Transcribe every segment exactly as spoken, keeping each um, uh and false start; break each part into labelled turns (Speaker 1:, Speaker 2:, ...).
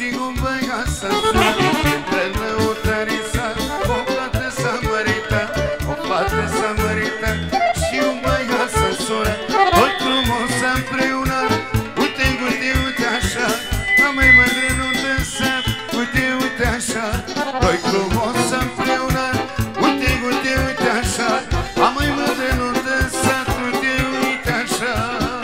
Speaker 1: și un băiat să sună, între lăutării sat, o fată s-a mărită, o fată s-a mărită și un băiat să sună. Doi frumos împreună, uite, uite, uite așa, a mai mândră nuntă în sat, uite, uite așa. Doi frumos împreună, uite, uite, uite așa, a mai mândră nuntă în sat, uite, uite așa.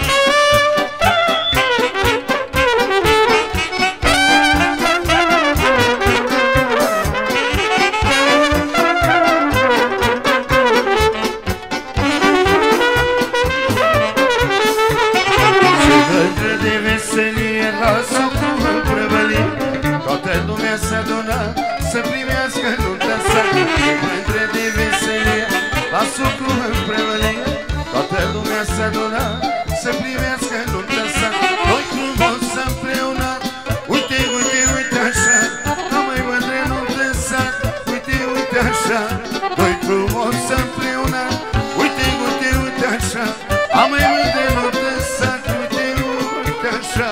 Speaker 1: Toată lumea s-a adunat să primească nunta sa. Și mândră de veselie la socru în prăvălie, toată lumea s-a adunat să primească nunta sa. Doi frumos împreună, uite, uite, uite așa, a mai mândră nuntă în sat, uite, uite așa. Doi frumos împreună, uite, uite, uite așa, a mai mândră nuntă în sat, uite, uite așa.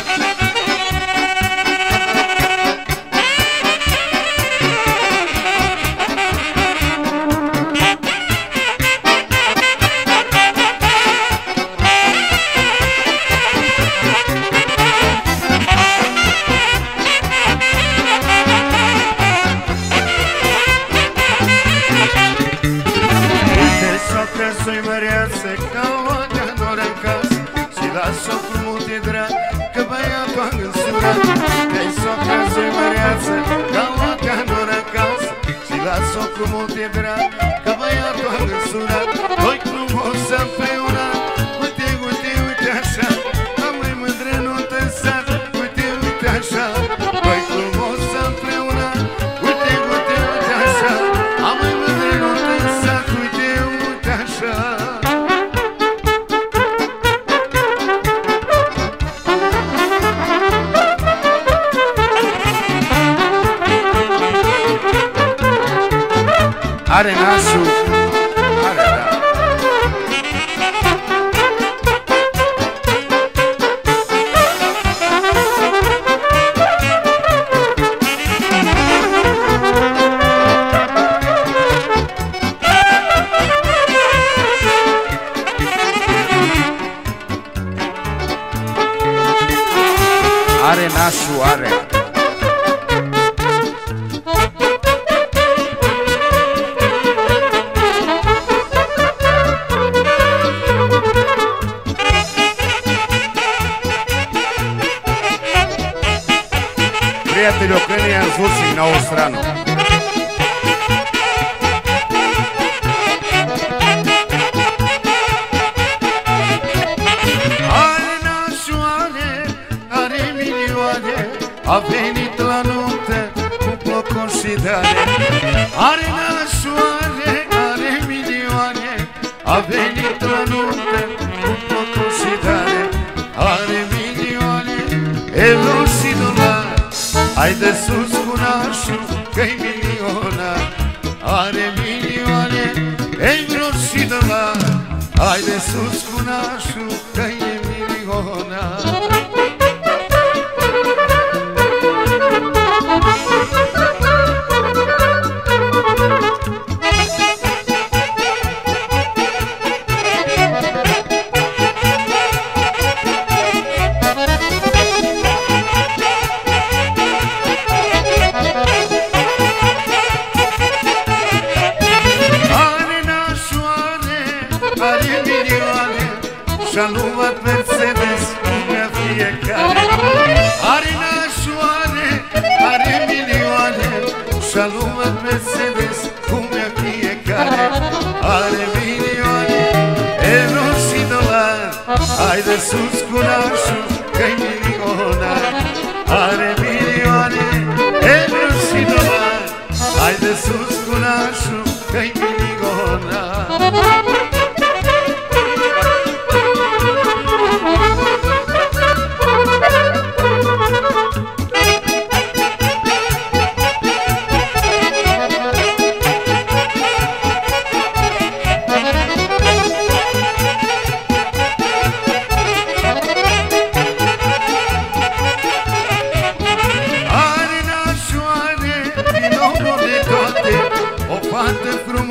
Speaker 1: Soi măreață ca o de-anor în casă, și la socru mult e drag că băiatul a însurat. Că-i socra soi măreață ca o de-anor în casă, și la socru mult e drag că băiatul a însurat. Doi frumos împreună, uite, uite, uite așa, a mai mândră nuntă în sat, uite, uite așa. Doi frumos împreună, uite, uite, uite așa, a mai mândră nuntă în sat, uite, uite așa. Are nasul, are, da. Are nasul, are. Prijatelji, okreni jedan zvučnik na ovu stranu. Are nasul, are, are milioane, a venit la nuntă cu plocon și dare. Are nasul, are, are milioane, a venit la nuntă cu plocon și dare. Are milioane, euro și dolari, hai de sus cu nașul că-i milionar. Are milioane, euro și dolari, hai de sus cu nașul că-i milionar. Și-a luat Mercedes lumea fiecare. Are nașul, are, are milioane, și-a luat Mercedes lumea fiecare. Are milioane, euro și dolari, hai de sus cu nașul că-i milionar. Are milioane, euro și dolari, hai de sus cu nașul că-i milionar.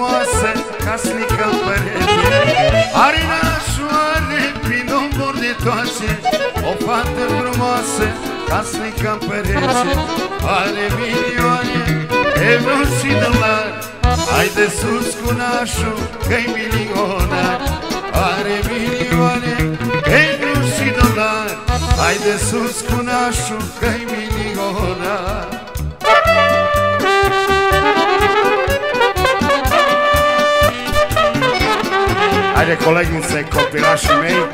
Speaker 1: frumoasă, casnică în perete. Are nașoare prin ombor de toace, o fată frumoasă, casnică în perete. Are milioane, euro și dolari, hai de sus cu nașul, că-i milionar. Are milioane, euro și dolari, hai de sus cu nașul, că-i milionar. Haide, colegii, copilașii mei,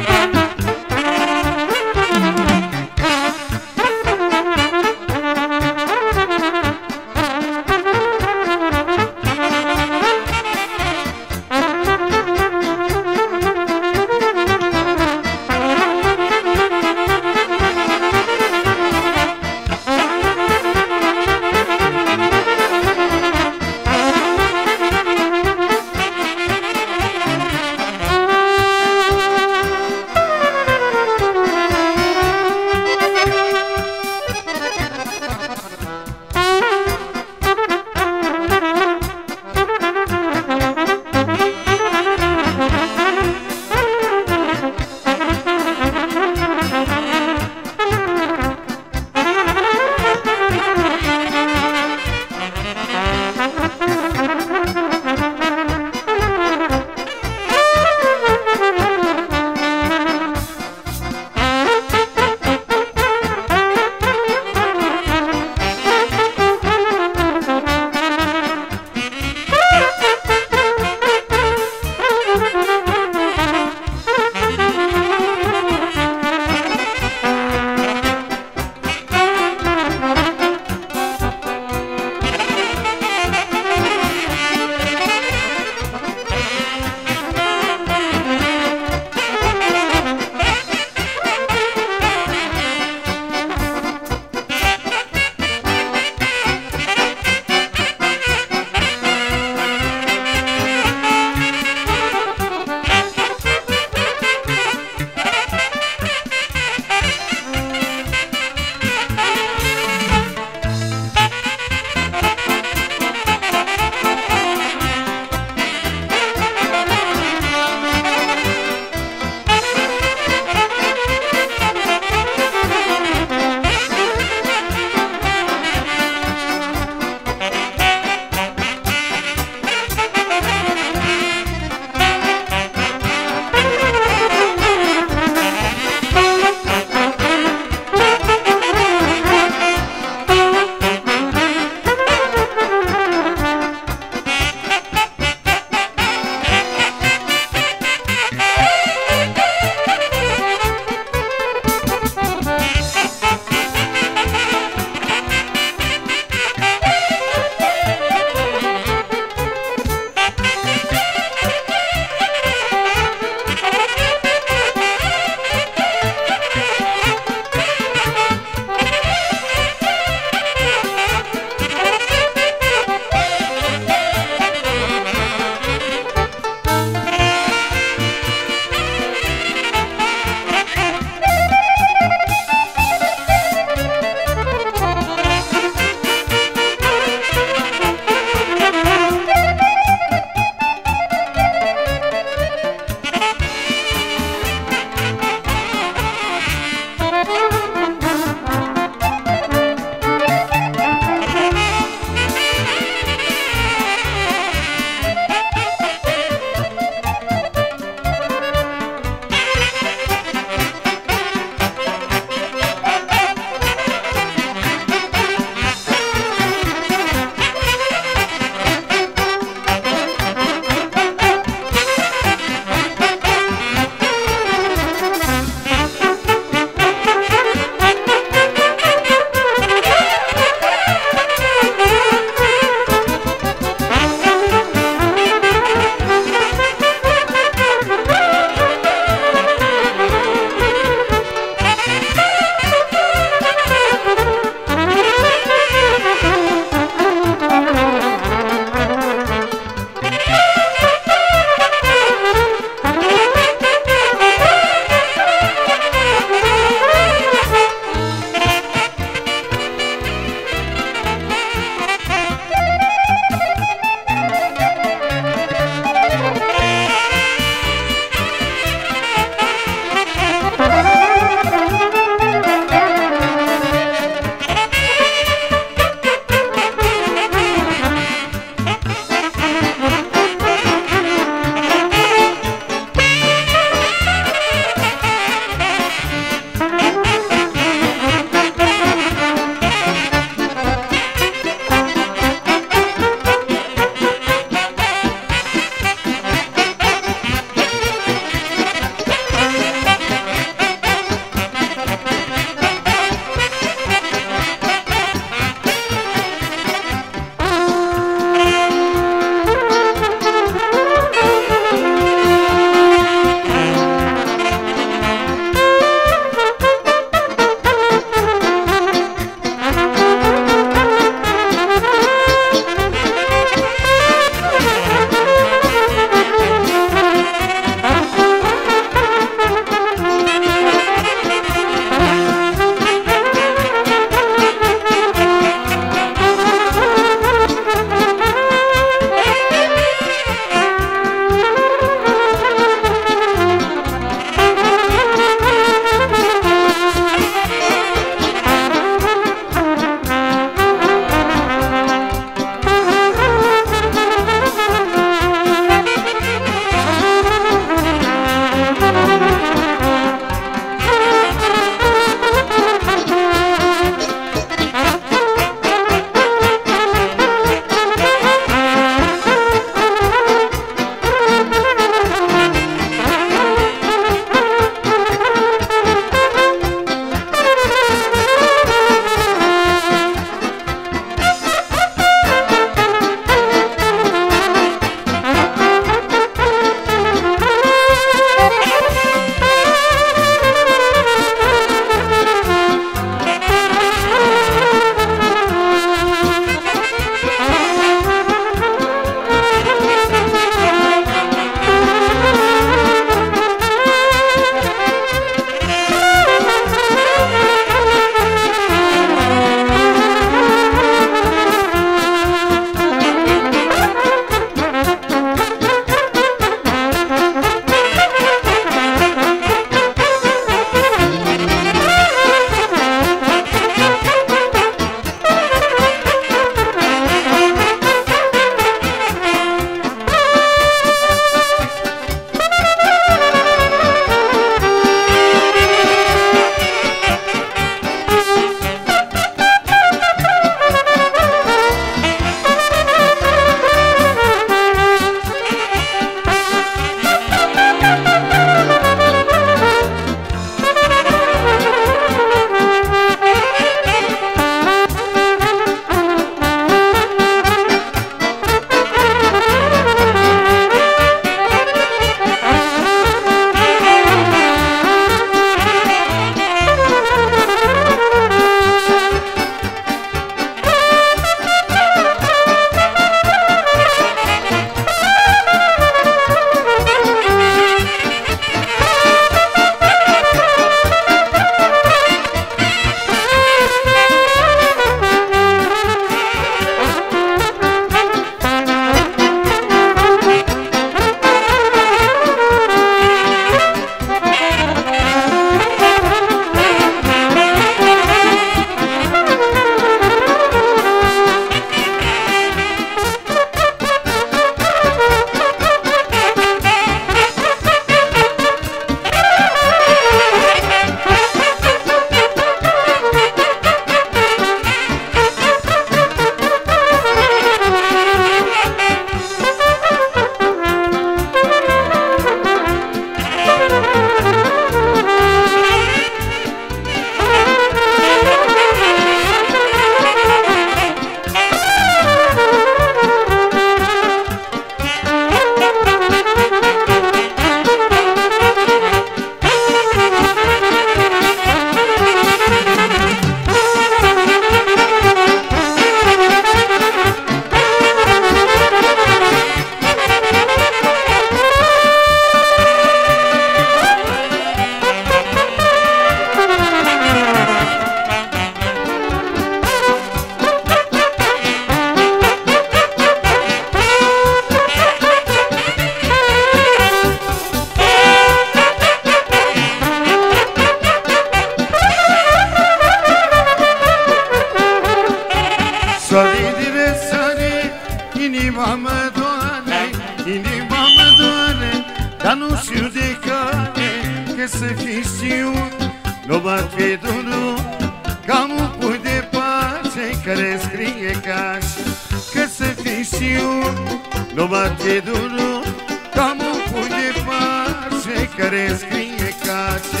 Speaker 1: inima mă doare, dar nu știu de care, că să fi știut, nu m-ar fi durut, că am un pui de pace care scrie ca așa. Că să fi știut, nu m-ar fi durut, că am un pui de pace care scrie ca așa.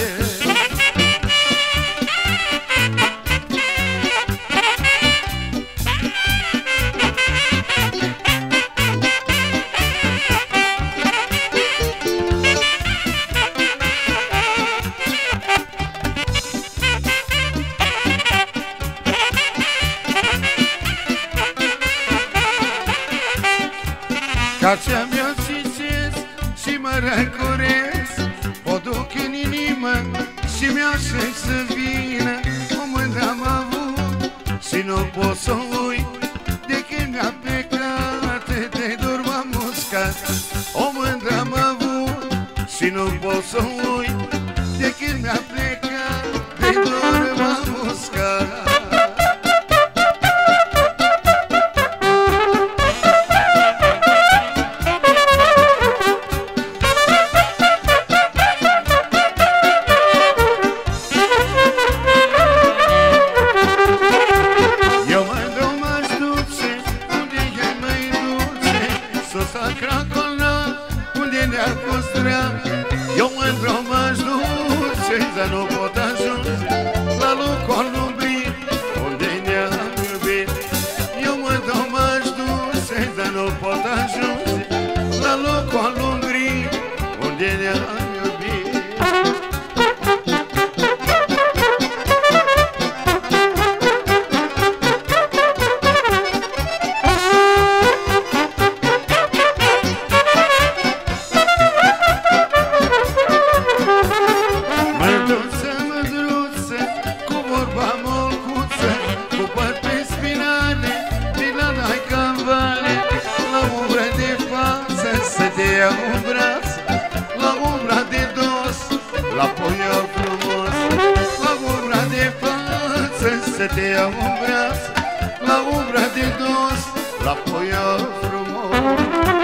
Speaker 1: Ca ce-mi-o citesc și mă răcoresc, o duc în inimă și mi-aștept să vină. O mândră am avut și nu pot să o uit, de când mi-a plecat, de dor m-am muscat. O mândră am avut și nu pot să o uit, de când mi-a plecat, de dor m-am muscat.
Speaker 2: Eu mândru m-aș duce, dar nu pot ajunge la locul umbrit unde ne-am iubit. Eu mândru m-aș duce, dar nu pot ajunge la locul umbrit unde ne-am iubit.
Speaker 1: Ia un braț, la umbra de dos, la poior frumos. La umbra de față, să te ia un braț, la umbra de dos, la poior frumos.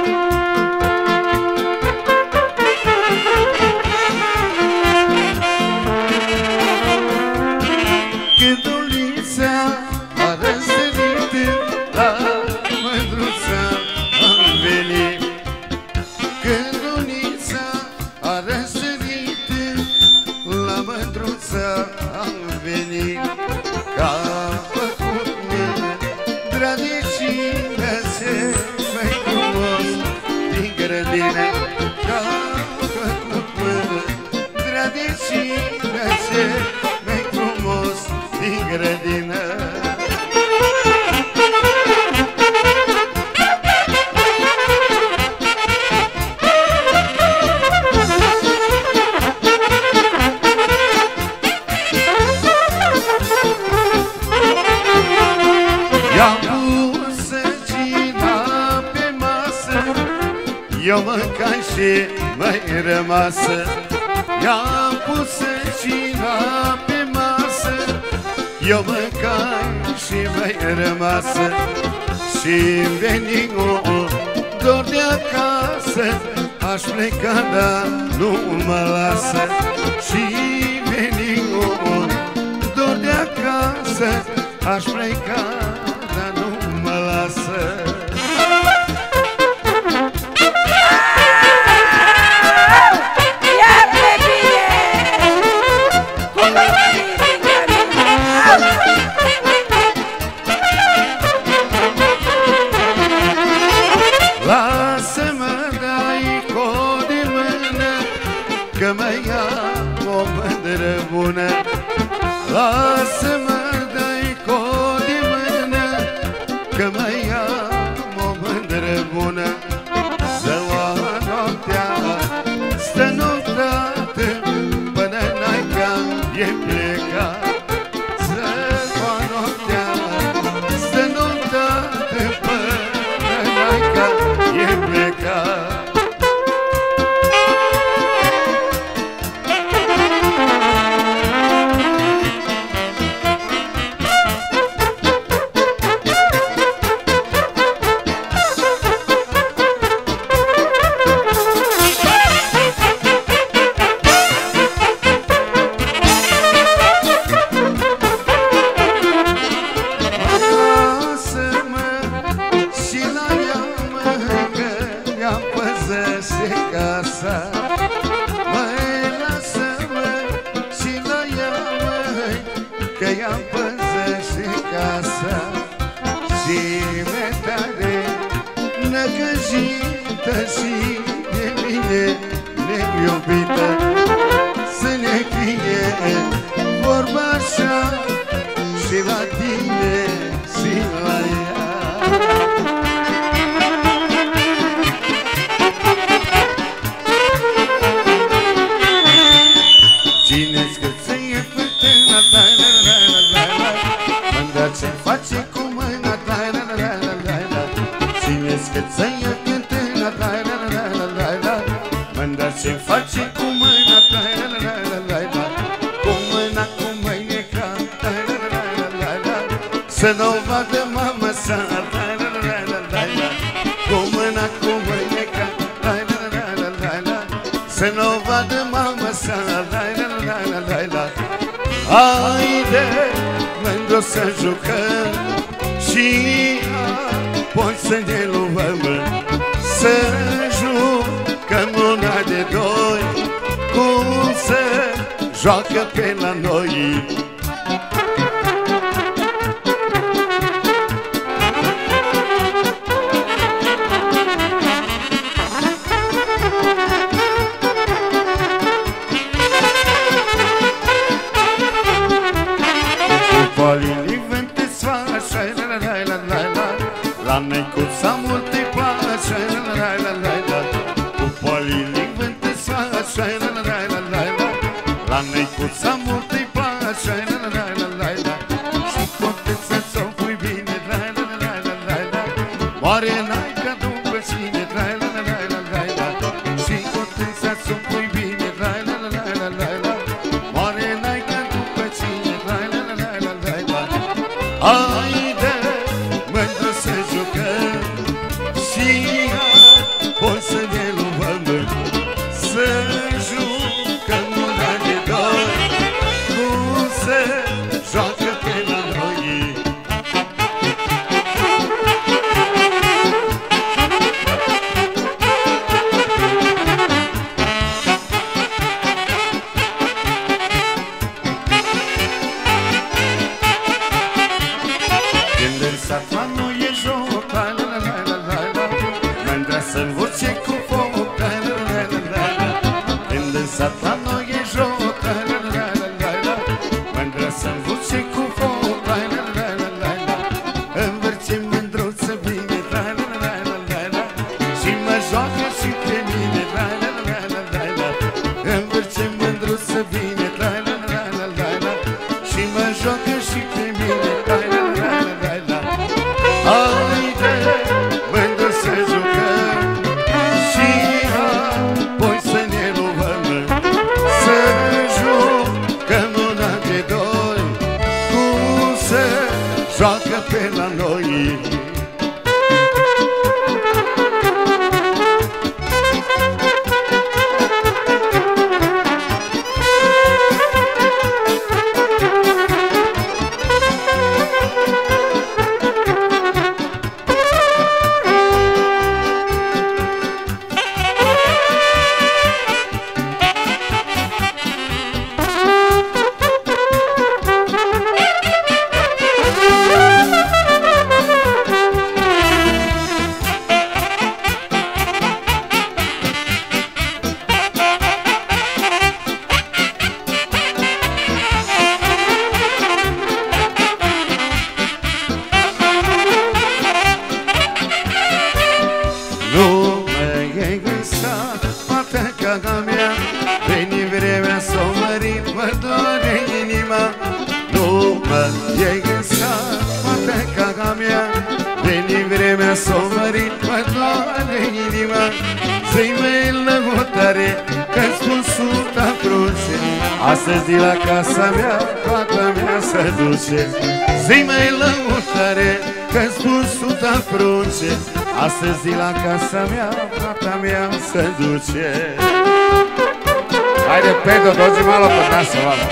Speaker 1: Când ulița a răsărit, la mândruța am venit. Când unița a răsărit, la mândruța am venit. Că a făcut mândra de cine ce mai frumos din grădină. Că a făcut mândra de cine ce mai frumos din grădină. I-am pus săcina pe masă, eu mâncam și mai rămasă. I-am pus săcina pe masă, eu mâncam și mai rămasă. Și-mi veni o dor de acasă, aș pleca, dar nu mă lasă. Și-mi veni o dor de acasă, aș pleca, dar nu mă lasă.
Speaker 3: Ia-te bine! Cum ai venit,
Speaker 1: lasă-mă, dai-co de mână, că mă ia o mândră bună. Lasă-mă, dai-co de mână, că mă ia o mândră bună. Ziua noaptea stă noptată, până n-ai-ca e plecat. Ziua noaptea stă noptată, până n-ai-ca e plecat. casa. Măi, lasă-mă și la ea, măi, că ea păzește casa. Și mi-e tare năcăjită și de mine neiubită. Să ne fie vorba așa și la tine și la ea. Cine-ți câțăie fântâna, la-la-la-la-la-la, mândra ce face cu mâna, la-la-la-la-la-la. Cine-ți câțăie fântâna, la-la-la-la-la-la, mândra ce face cu mâna, la-la-la-la-la-la. Cu mâna, cu mâineca, la-la-la-la-la-la, să nu vadă mama sa, la-la-la-la-la-la. Cu mâna, cu mâineca, la-la-la-la-la-la, să nu vadă mama sa, la-la-la-la-la-la. Haide, mândru să jucăm și apoi să ne luăm, să jucăm una de doi, cum se joacă pe la noi. Polili vânte sfașa, la-la-la-la-la, la necuța multe pașa, la-la-la-la-la. Cu polili vânte sfașa, la-la-la-la-la, la necuța multe pașa, la-la-la-la-la. Și conteța s-o pui bine, la-la-la-la-la-la, moare n-ai ca după cine, la-la-la-la-la-la. Și conteța s-o pui bine, la-la-la-la-la-la, moare n-ai ca după cine, la-la-la-la-la. Haide, mândru să jucăm și apoi să ne luăm, să jucăm una de doi, cum se joacă pe la noi. Când în sat la noi e joc, la-la-la-la-la-la, mândra să-nvuce cu foc, la-la-la-la-la-la. Când în sat la noi e joc, la-la-la-la-la-la, mândra să-nvuce cu foc, la-la-la-la-la-la. Învârce mândruță bine, la-la-la-la-la-la, și mă joacă și pe mine, la-la-la-la-la-la. Învârce mândruță bine, la-la-la-la-la-la, și mă joacă și pe mine, la-la-la-la-la-la. Haide, mândru să jucăm și apoi să ne luăm, să jucăm una de doi, cum se joacă pe la noi.
Speaker 2: s-o mărit, mă doare inima, să-i mei lămutare, că-ți spun suta cruce. Astăzi de la casa mea, toată mea se duce. Să-i mei lămutare, că-ți spun suta cruce. Astăzi de la casa mea, toată mea se duce. Haide, Pedro, dođi malo kod nas ovamo.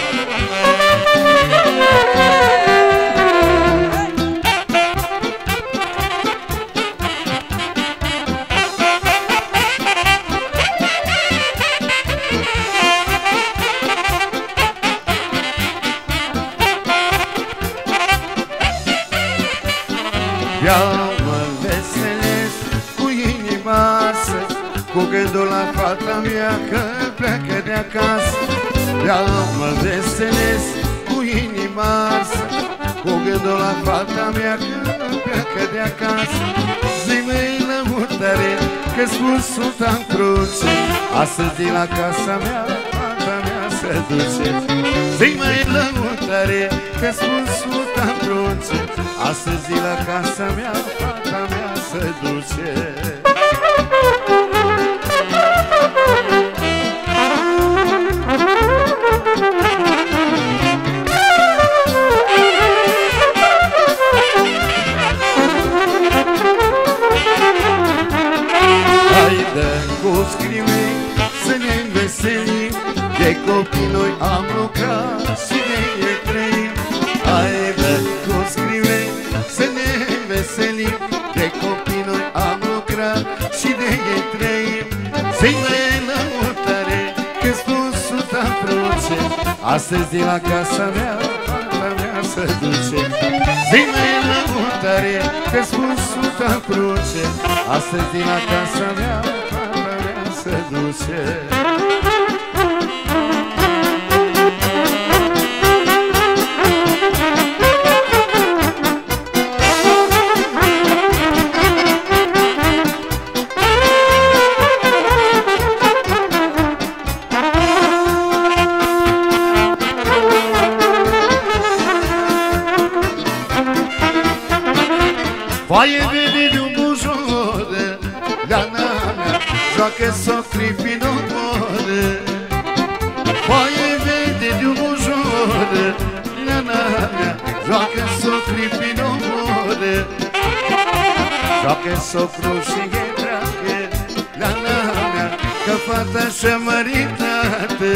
Speaker 1: cu gândul la fata mea că pleacă de acasă. Ea mă veselesc cu inima arsă, cu gândul la fata mea că pleacă de acasă. Zi-măi lămutare că spun Sultan Cruce, astăzi de la casa mea fata mea se duce. Zi-măi lămutare că spun Sultan Cruce, astăzi de la casa mea fata mea se duce. Haide cu scrimei să ne înveselim, de copii noi am lucrat și ne trăim. Haide cu scrimei să ne înveselim, de copii noi am lucrat și de ei trăim. Zi-măi lămutare că spun Sultan Cruce, astăzi de la casa mea fata mea se duce. Zi-măi lămutare că spun Sultan Cruce, astăzi de la casa mea fata mea se duce. Foaie vede de-un bujor, Leana mea, joacă-s-o clipi în omoră. Foaie vede de-un bujor, Leana mea, joacă-s-o clipi în omoră. Joacă-s-o crușie dragă, Leana mea, că fata și-a măritată.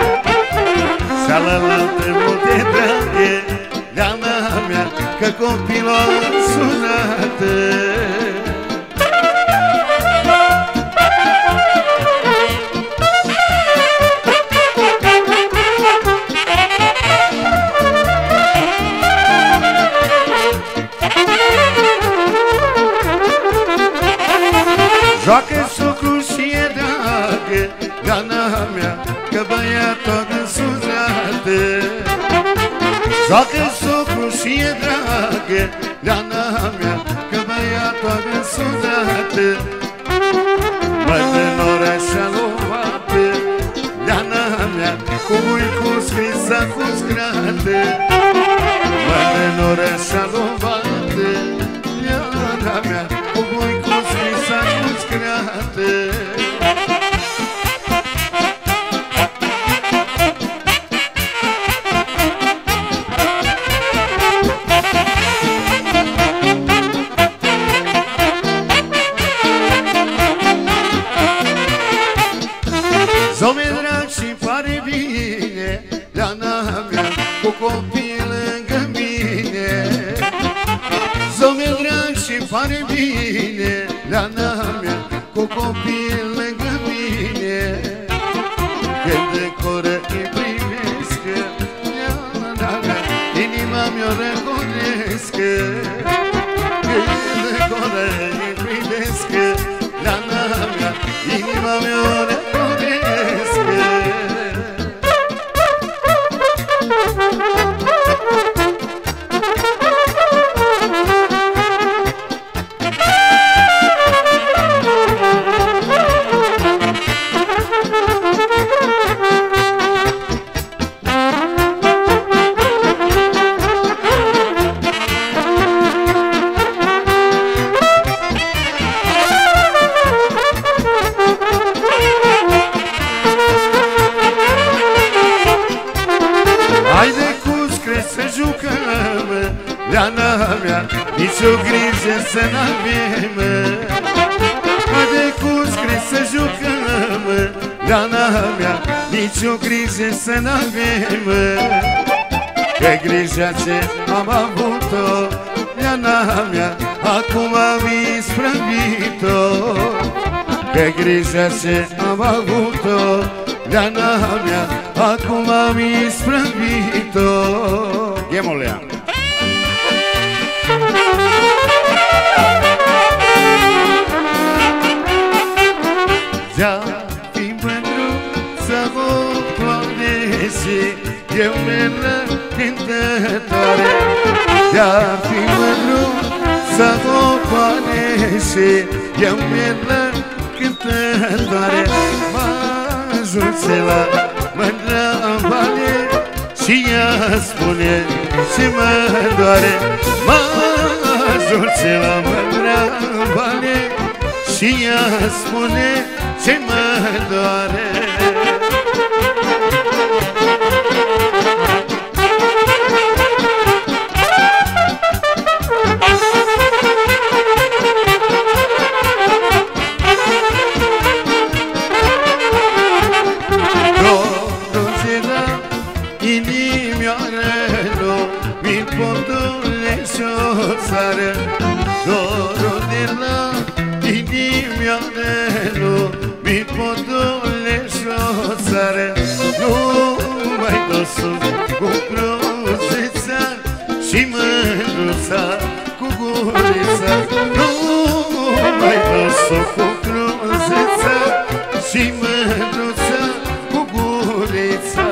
Speaker 1: Cealaltă multe dragă, Leana mea, că copilul a sunată. Joacă-s-o crușie dragă, Leana mea, că băiatul a sunată. Joacă-s-o crușie dragă, Leana mea, că băiatul a sunată. Măi din orașa lovată, Leana mea, cu buicul scrisă cu scrată. Măi din orașa lovată, Leana mea, cu buicul scrisă cu scrată. Zome drag și pare bine, Leana mea, cu copii lângă mine. Zome drag și pare bine, Leana mea, cu copii lângă mine. Când de coră îi privesc, Leana mea, inima mi-o răcoresc. Când de coră îi privesc, Leana mea, inima mi-o răcoresc. Leana mea, nici o grijă să n-avem. Haide cu scris să jucăm, Leana mea, nici o grijă să n-avem. Că grija ce am avut-o, Leana mea, acum am isprăvit-o. Că grija ce am avut-o, Leana mea, acum am isprăvit-o. Ghemolea. de-a fi mândru să o plănesc eu meră cântătoare. De-a fi mândru să o plănesc eu meră cântătoare. M-ajunse la mândră vale și ea spune ce mă doare. M-ajunse la mândră vale și ea spune ce mă doare. Dorul de la inimioară, mi podule și o țară. Nu mai dosul cu cruzița și mândruța cu gurița. Nu mai dosul cu cruzița și mândruța cu gurița.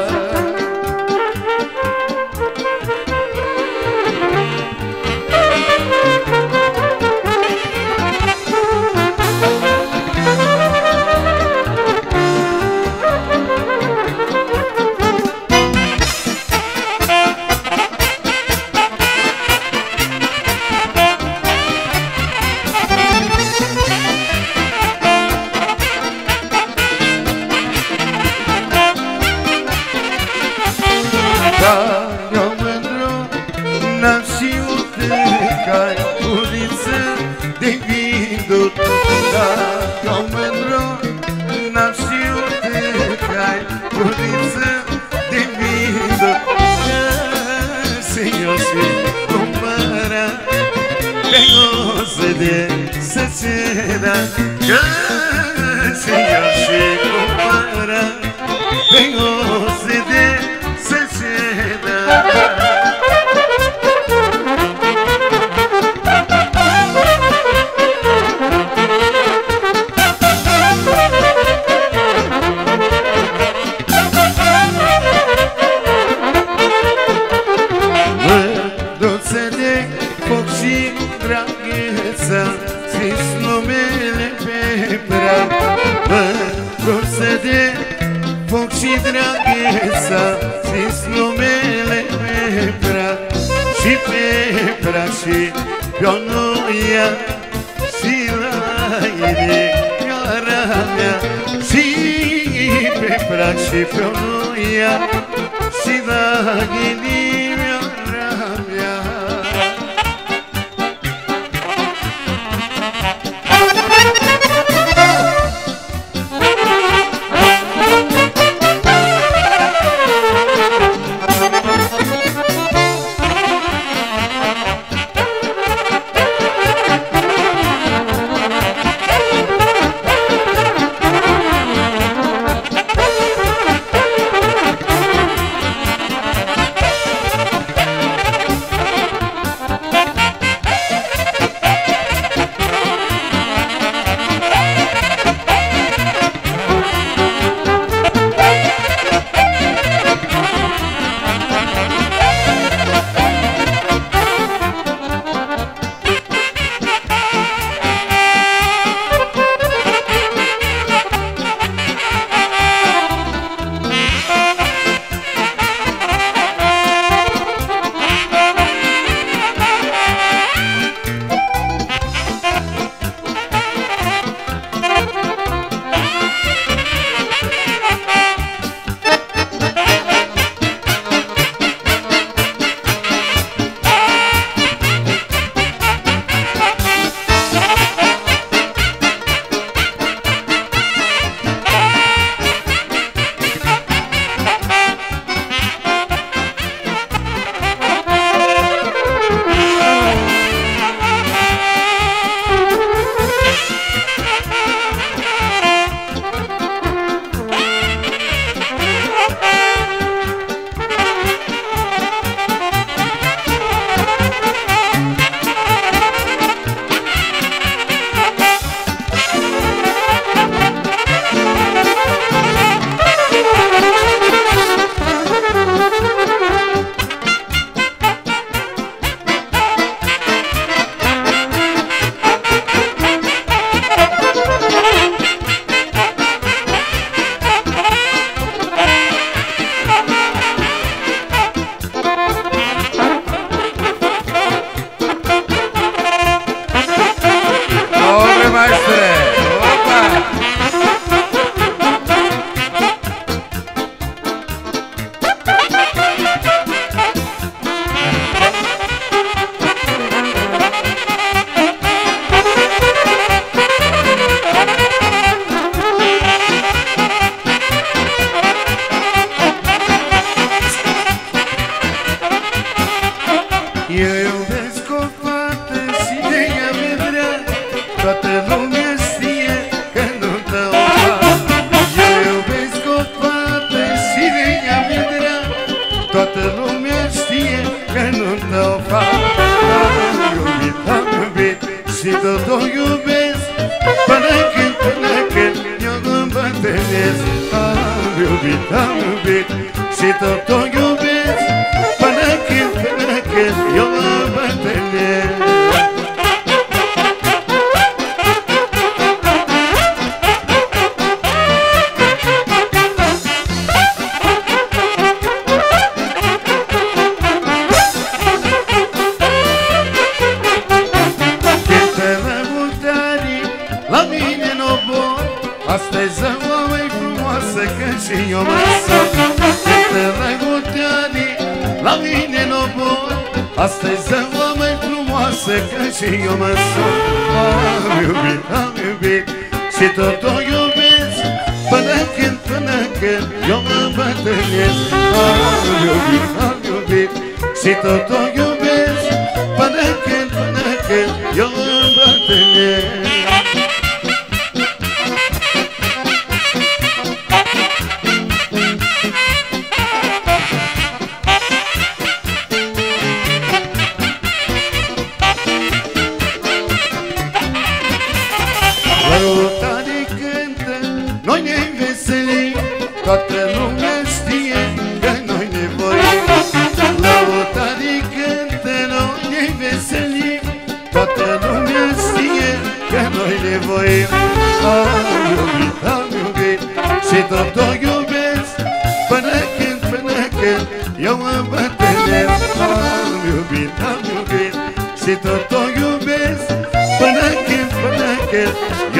Speaker 2: iubit, am iubit și tot o iubesc până când, până când eu mă bătrânesc. La mine n-o bor, astăzi ziua mai frumoasă că și eu mă sor. Cântă lăgutării, la mine n-o bor, astăzi ziua mai frumoasă că și eu mă sor. Am iubit, am iubit și tot o iubesc până când, până când eu mă bătrânesc. Am iubit, am iubit și tot o iubesc până când, până când eu mă bătrânesc. Lăutarii cântă, noi ne veselim, toată lumea știe că noi ne voim. Lăutarii cântă, noi ne veselim, toată lumea știe că noi ne voim. Am iubit, am iubit și tot o iubesc până când, până când eu mă bătrânesc. Am iubit, am iubit și tot o iubesc până când, până când